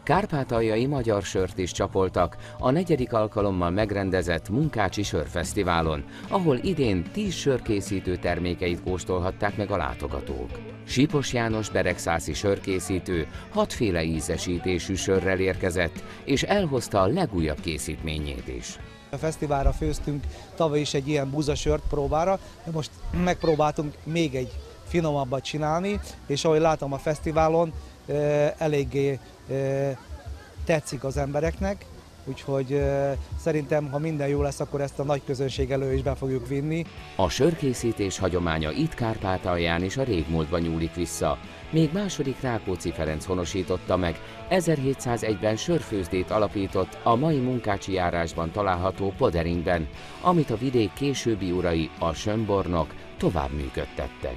Kárpátaljai magyar sört is csapoltak a 4. alkalommal megrendezett Munkácsi Sörfesztiválon, ahol idén 10 sörkészítő termékeit kóstolhatták meg a látogatók. Sipos János beregszászi sörkészítő 6 féle ízesítésű sörrel érkezett, és elhozta a legújabb készítményét is. A fesztiválra főztünk tavaly is egy ilyen búzasört próbára, de most megpróbáltunk még egy finomabbat csinálni, és ahogy látom a fesztiválon, eléggé tetszik az embereknek, úgyhogy szerintem, ha minden jó lesz, akkor ezt a nagy közönség elő is be fogjuk vinni. A sörkészítés hagyománya itt Kárpátalján is a régmúltba nyúlik vissza. Még második Rákóczi Ferenc honosította meg, 1701-ben sörfőzdét alapított a mai Munkácsi járásban található Poderingben, amit a vidék későbbi urai, a Sönbornok tovább működtettek.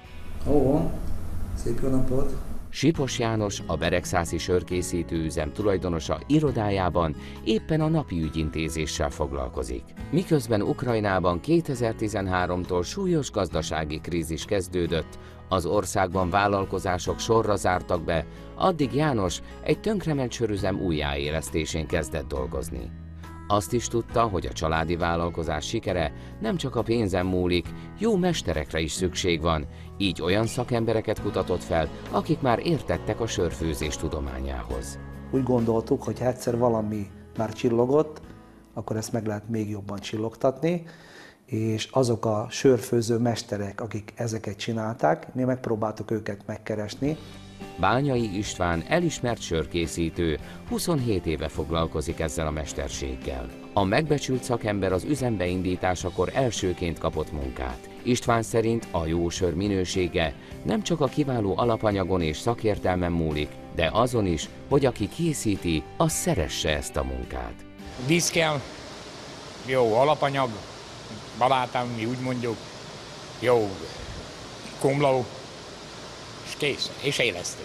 Ó, szép jó napot! Sipos János, a beregszászi sörkészítő üzem tulajdonosa irodájában éppen a napi ügyintézéssel foglalkozik. Miközben Ukrajnában 2013-tól súlyos gazdasági krízis kezdődött, az országban vállalkozások sorra zártak be, addig János egy tönkrement sörüzem újjáélesztésén kezdett dolgozni. Azt is tudta, hogy a családi vállalkozás sikere nem csak a pénzen múlik, jó mesterekre is szükség van, így olyan szakembereket kutatott fel, akik már értettek a sörfőzés tudományához. Úgy gondoltuk, hogy ha egyszer valami már csillogott, akkor ezt meg lehet még jobban csillogtatni, és azok a sörfőző mesterek, akik ezeket csinálták, mi megpróbáltuk őket megkeresni. Bányai István elismert sörkészítő, 27 éve foglalkozik ezzel a mesterséggel. A megbecsült szakember az üzem beindításakor elsőként kapott munkát. István szerint a jó sör minősége nem csak a kiváló alapanyagon és szakértelmen múlik, de azon is, hogy aki készíti, az szeresse ezt a munkát. Víz kell, jó alapanyag, balátán, mi úgy mondjuk, jó komló, és kész, és élesztő.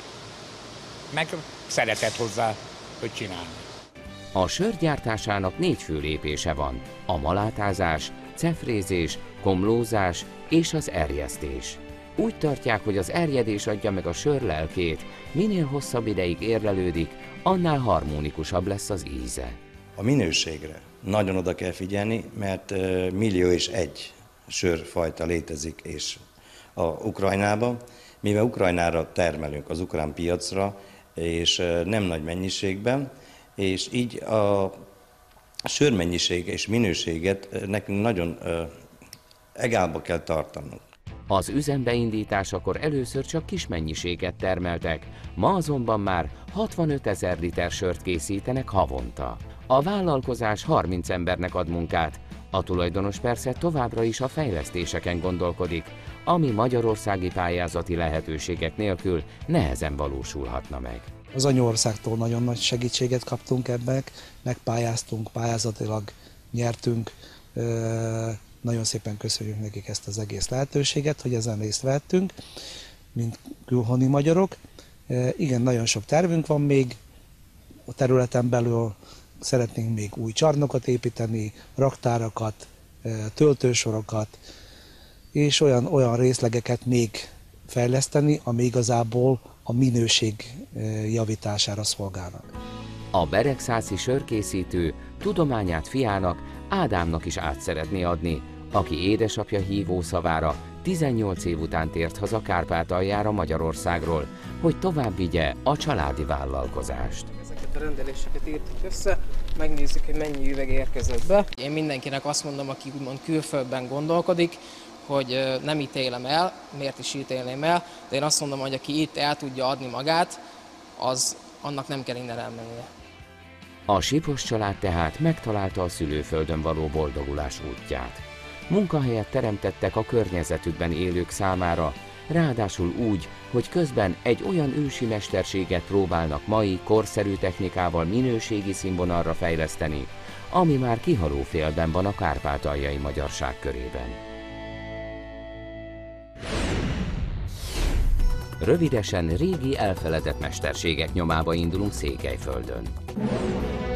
Meg szeretett hozzá, hogy csinálni. A sör gyártásának 4 fő lépése van: a malátázás, cefrézés, komlózás és az erjesztés. Úgy tartják, hogy az erjedés adja meg a sör lelkét, minél hosszabb ideig érlelődik, annál harmonikusabb lesz az íze. A minőségre nagyon oda kell figyelni, mert 1 millió és 1 sörfajta létezik és a Ukrajnában. Mivel Ukrajnára termelünk, az ukrán piacra, és nem nagy mennyiségben, és így a sörmennyiség és minőséget nekünk nagyon egálba kell tartanunk. Az üzem beindításakor először csak kis mennyiséget termeltek, ma azonban már 65 000 liter sört készítenek havonta. A vállalkozás 30 embernek ad munkát, a tulajdonos persze továbbra is a fejlesztéseken gondolkodik, ami magyarországi pályázati lehetőségek nélkül nehezen valósulhatna meg. Az anyaországtól nagyon nagy segítséget kaptunk ebben, megpályáztunk, pályázatilag nyertünk. Nagyon szépen köszönjük nekik ezt az egész lehetőséget, hogy ezen részt vettünk, mint külhoni magyarok. Igen, nagyon sok tervünk van még a területen belül, szeretnénk még új csarnokat építeni, raktárakat, töltősorokat, és olyan részlegeket még fejleszteni, ami igazából a minőség javítására szolgálnak. A beregszászi sörkészítő tudományát fiának, Ádámnak is át szeretné adni, aki édesapja hívó szavára 18 év után tért haza Kárpátaljára Magyarországról, hogy tovább vigye a családi vállalkozást. Ezeket a rendeléseket írtuk össze, megnézzük, hogy mennyi üveg érkezett be. Én mindenkinek azt mondom, aki úgymond külföldben gondolkodik, hogy nem ítélem el, miért is ítélném el, de én azt mondom, hogy aki itt el tudja adni magát, annak nem kell innen elmennie. A Sipos család tehát megtalálta a szülőföldön való boldogulás útját. Munkahelyet teremtettek a környezetükben élők számára, ráadásul úgy, hogy közben egy olyan ősi mesterséget próbálnak mai, korszerű technikával minőségi színvonalra fejleszteni, ami már kihaló félben van a kárpátaljai magyarság körében. Rövidesen régi elfeledett mesterségek nyomába indulunk Székelyföldön.